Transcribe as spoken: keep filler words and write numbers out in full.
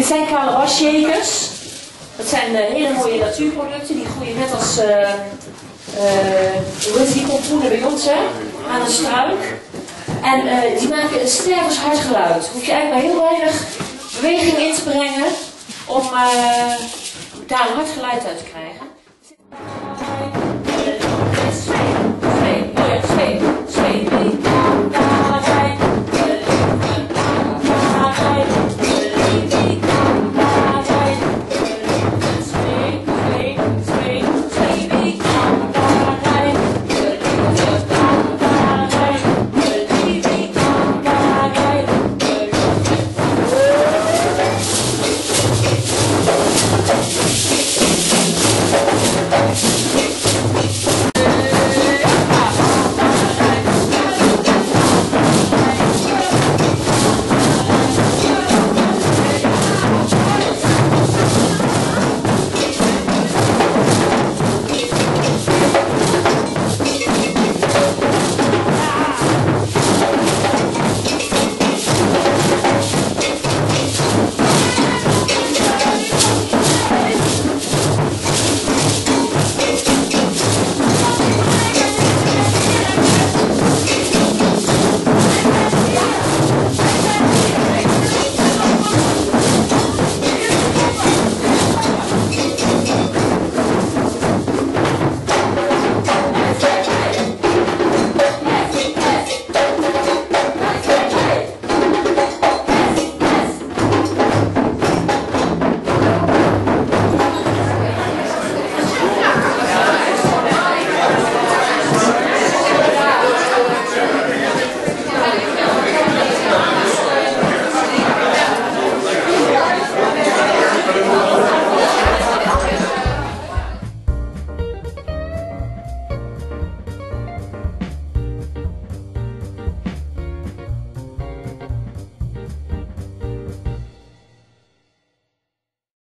zijn kale wasshakers. Dat zijn uh, hele mooie natuurproducten. Die groeien net als uh, uh, hoe heet die pompoenen bij ons, hè? Aan een struik. En uh, die maken een stervenshard geluid. Hoef je eigenlijk maar heel weinig beweging in te brengen om uh, daar een hard geluid uit te krijgen.